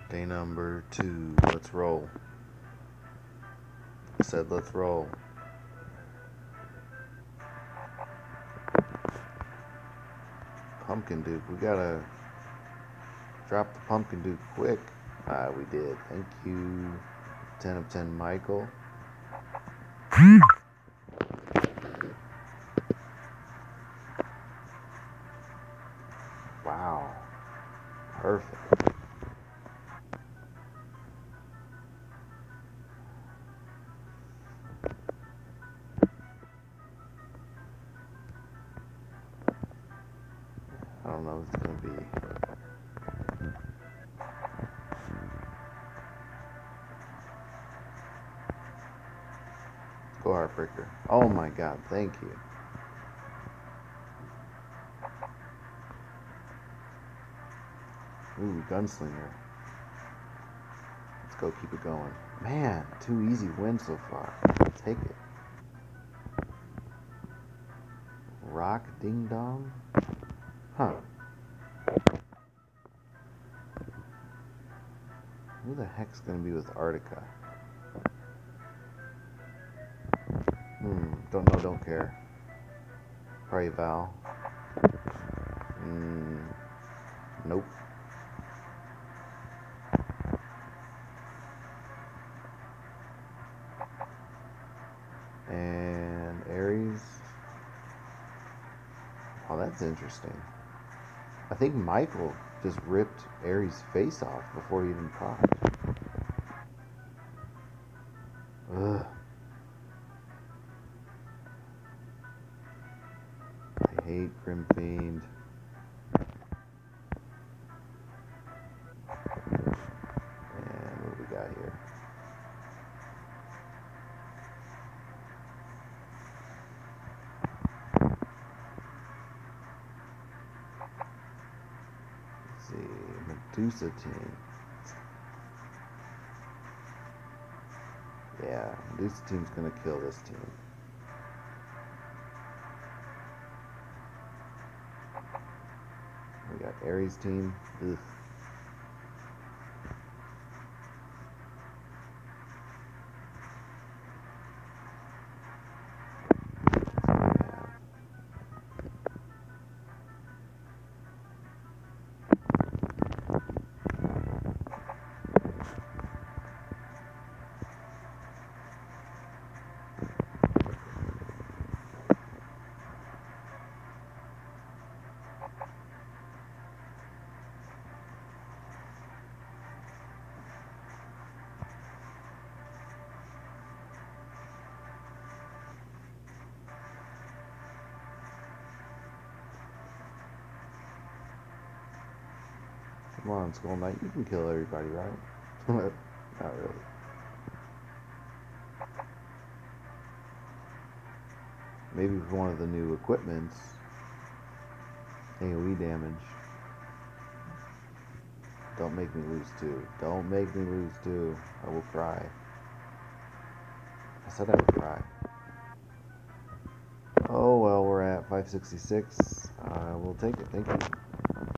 Day number 2. Let's roll. I said let's roll. Pumpkin Duke. We gotta drop the Pumpkin Duke quick. We did. Thank you. 10 of 10, Michael. Wow. Perfect. I don't know if it's going to be. Go Heartbreaker. Oh my god, thank you. Ooh, Gunslinger. Let's go, keep it going. Man, 2 easy wins so far. I'll take it. Rock Ding Dong? Huh. Who the heck's gonna be with Artica? Don't know, don't care. Probably Val. Nope. And Aries. Oh, that's interesting. I think Michael just ripped Aries' face off before he even popped. Ugh. I hate Grim Fiend. And what do we got here? Let's see, Medusa team. Yeah, Medusa team's gonna kill this team. We got Aries team. Ugh. Come on, Skull Knight, you can kill everybody, right? Not really. Maybe with one of the new equipments. AoE damage. Don't make me lose 2. Don't make me lose 2. I will cry. I said I would cry. Oh well, we're at 566. I will take it. Thank you.